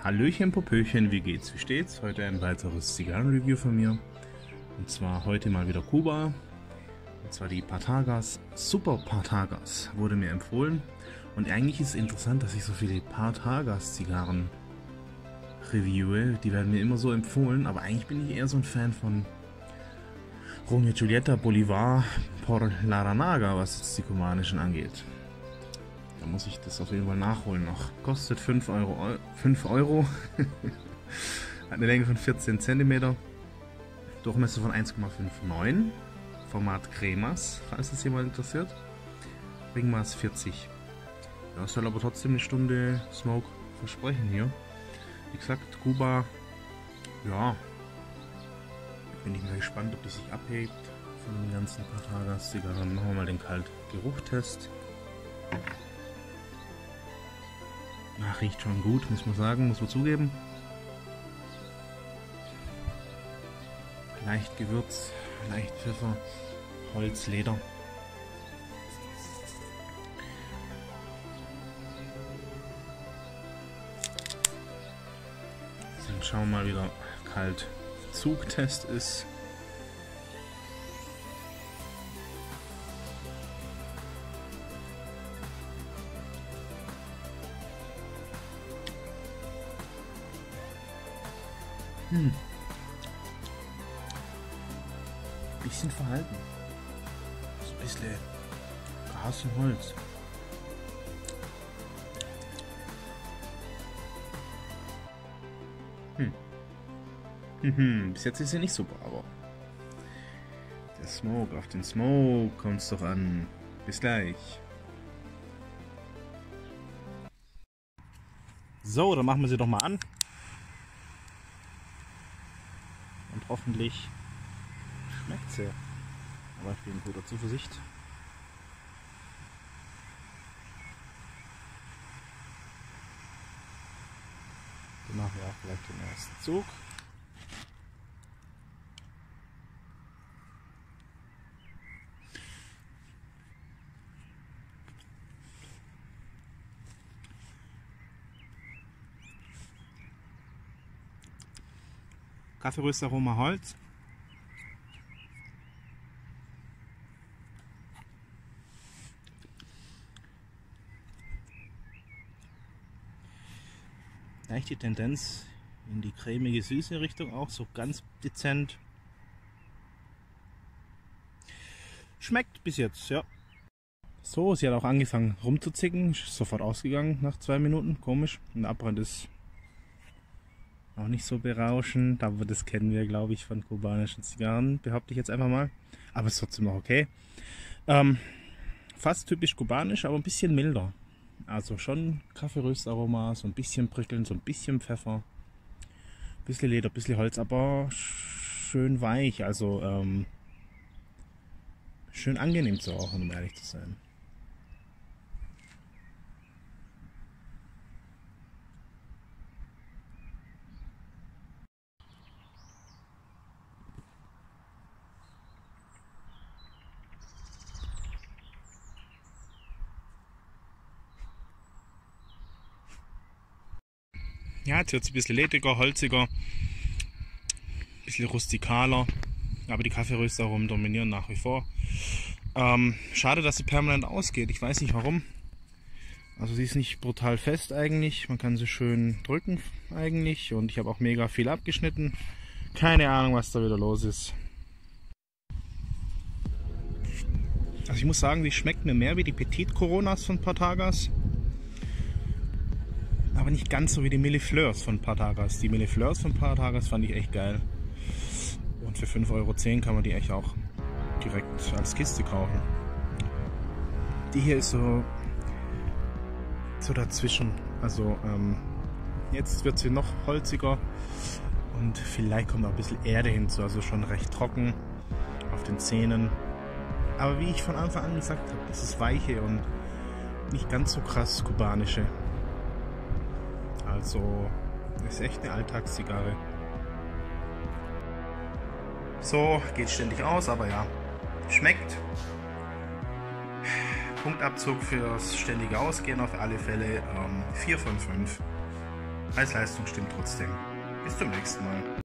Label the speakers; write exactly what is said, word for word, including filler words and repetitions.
Speaker 1: Hallöchen, Popöchen, wie geht's, wie steht's? Heute ein weiteres Zigarrenreview von mir. Und zwar heute mal wieder Kuba. Und zwar die Partagas Super Partagas wurde mir empfohlen. Und eigentlich ist es interessant, dass ich so viele Partagas Zigarren reviewe. Die werden mir immer so empfohlen, aber eigentlich bin ich eher so ein Fan von Romeo Giulietta Bolivar por Laranaga, was jetzt die kubanischen angeht. Da muss ich das auf jeden Fall nachholen noch. Kostet fünf Euro. fünf Euro. Hat eine Länge von vierzehn Zentimeter. Durchmesser von eins Komma neunundfünfzig. Format Cremas, falls es jemand interessiert. Ringmaß vierzig. Das soll aber trotzdem eine Stunde Smoke versprechen hier. Wie gesagt, Kuba, ja, bin ich mal gespannt, ob das sich abhebt von den ganzen Partagas-Zigarren. Machen wir mal den Kaltgeruchtest. Na, riecht schon gut, muss man sagen, muss man zugeben. Leicht Gewürz, leicht Pfeffer, Holz, Leder. Dann schauen wir mal, wie der Kaltzugtest ist. Hm. Bisschen verhalten. So ein bisschen Gras und Holz. Hm. Hm. Bis jetzt ist sie nicht super, aber der Smoke, auf den Smoke kommt es doch an. Bis gleich. So, dann machen wir sie doch mal an. Und hoffentlich schmeckt sie. Aber ich bin in guter Zuversicht. Dann machen wir auch gleich den ersten Zug. Kaffeerösteraroma Holz. Leichte Tendenz in die cremige süße Richtung, auch so ganz dezent. Schmeckt bis jetzt, ja. So, sie hat auch angefangen rumzuzicken, ist sofort ausgegangen nach zwei Minuten, komisch. Und der Abbrand ist auch nicht so berauschend, aber das kennen wir, glaube ich, von kubanischen Zigarren, behaupte ich jetzt einfach mal. Aber ist trotzdem noch okay. Ähm, fast typisch kubanisch, aber ein bisschen milder. Also schon Kaffeeröstaroma, so ein bisschen prickeln, so ein bisschen Pfeffer, ein bisschen Leder, ein bisschen Holz, aber schön weich, also ähm, schön angenehm zu rauchen, um ehrlich zu sein. Ja, jetzt wird es ein bisschen ledriger, holziger, ein bisschen rustikaler, aber die Kaffeeröstaromen dominieren nach wie vor. Ähm, schade, dass sie permanent ausgeht, ich weiß nicht warum. Also sie ist nicht brutal fest eigentlich, man kann sie schön drücken eigentlich und ich habe auch mega viel abgeschnitten. Keine Ahnung, was da wieder los ist. Also ich muss sagen, die schmeckt mir mehr wie die Petit Coronas von Partagas. Aber nicht ganz so wie die Millefleurs von Partagas. Die Millefleurs von Partagas fand ich echt geil. Und für fünf Euro zehn kann man die echt auch direkt als Kiste kaufen. Die hier ist so, so dazwischen. Also ähm, jetzt wird sie noch holziger und vielleicht kommt auch ein bisschen Erde hinzu. Also schon recht trocken auf den Zähnen. Aber wie ich von Anfang an gesagt habe, das ist weiche und nicht ganz so krass kubanische. Also, das ist echt eine Alltagszigarre. So, geht ständig aus, aber ja, schmeckt. Punktabzug fürs ständige Ausgehen auf alle Fälle ähm, vier von fünf. Preis-Leistung stimmt trotzdem. Bis zum nächsten Mal.